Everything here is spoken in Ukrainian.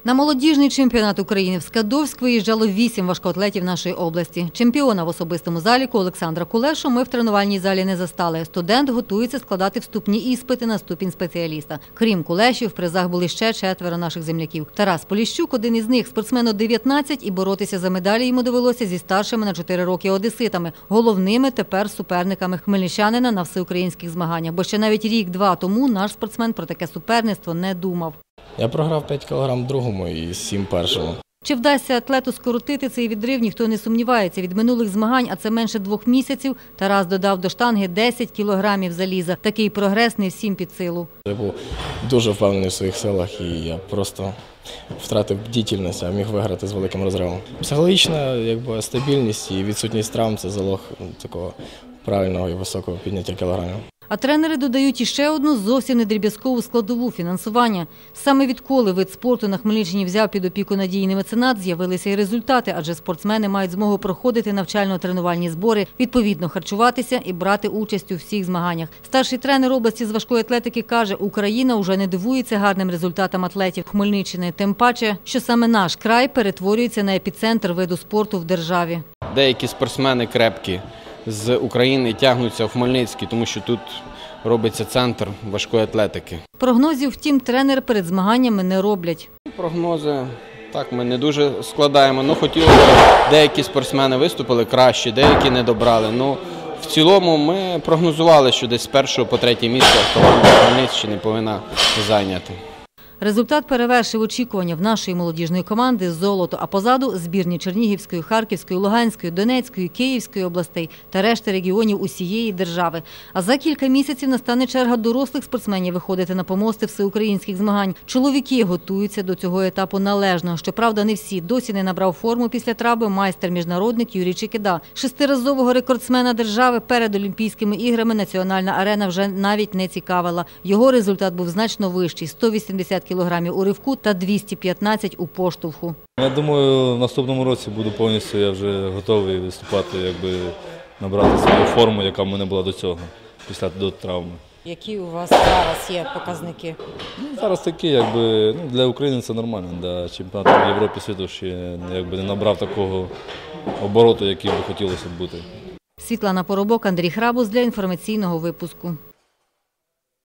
На молодіжний чемпіонат України в Скадовськ виїжджало 8 важкоатлетів нашої області. Чемпіона в особистому заліку Олександра Кулешу ми в тренувальній залі не застали. Студент готується складати вступні іспити на ступінь спеціаліста. Крім Кулешів, в призах були ще 4 наших земляків. Тарас Поліщук – один із них. Спортсмену 19 і боротися за медалі йому довелося зі старшими на 4 роки одеситами. Головними тепер суперниками хмельничанина на всеукраїнських змаганнях. Бо ще навіть рік-два тому наш спортсмен про таке суперництво не думав. Я програв 5 кг другому і 7 першому. Чи вдасться атлету скоротити цей відрив, ніхто не сумнівається. Від минулих змагань, а це менше 2 місяців, Тарас додав до штанги 10 кілограмів заліза. Такий прогрес не всім під силу. Я був дуже впевнений в своїх силах і я просто втратив бдительність, а міг виграти з великим розривом. Психологічна стабільність і відсутність травм – це залог такого правильного і високого підняття кілограмів. А тренери додають іще одну зовсім не дріб'язкову складову – фінансування. Саме відколи вид спорту на Хмельниччині взяв під опіку надійний меценат, з'явилися і результати, адже спортсмени мають змогу проходити навчально-тренувальні збори, відповідно харчуватися і брати участь у всіх змаганнях. Старший тренер області з важкої атлетики каже, Україна вже не дивується гарним результатам атлетів Хмельниччини, тим паче, що саме наш край перетворюється на епіцентр виду спорту в державі. Деякі спортсмени крепкі з України тягнуться в Хмельницький, тому що тут робиться центр важкої атлетики. Прогнозів, втім, тренери перед змаганнями не роблять. Прогнози так ми не дуже складаємо, але хотілося б, деякі спортсмени виступили краще, деякі не добрали. В цілому ми прогнозували, що десь з 1 по 3 місце команда Хмельниччини повинна зайняти. Результат перевершив очікування в нашої молодіжної команди «Золото», а позаду – збірні Чернігівської, Харківської, Луганської, Донецької, Київської областей та решти регіонів усієї держави. А за кілька місяців настане черга дорослих спортсменів виходити на помости всеукраїнських змагань. Чоловіки готуються до цього етапу належно. Щоправда, не всі. Досі не набрав форму після травми майстер-міжнародник Юрій Чикида. 6-разового рекордсмена держави перед Олімпійськими іграми національна арена вже навіть не цікавила. Його результат був значно вищий – 180 кілограмів у ривку та 215 у поштовху. Я думаю, в наступному році буду повністю, я вже готовий виступати, набрати свою форму, яка в мене була до цього, після травми. Які у вас зараз є показники? Зараз такі, для України це нормально, для чемпіонату в Європі світу ще не набрав такого обороту, який би хотілося б бути. Світлана Поробок, Андрій Храбус для інформаційного випуску.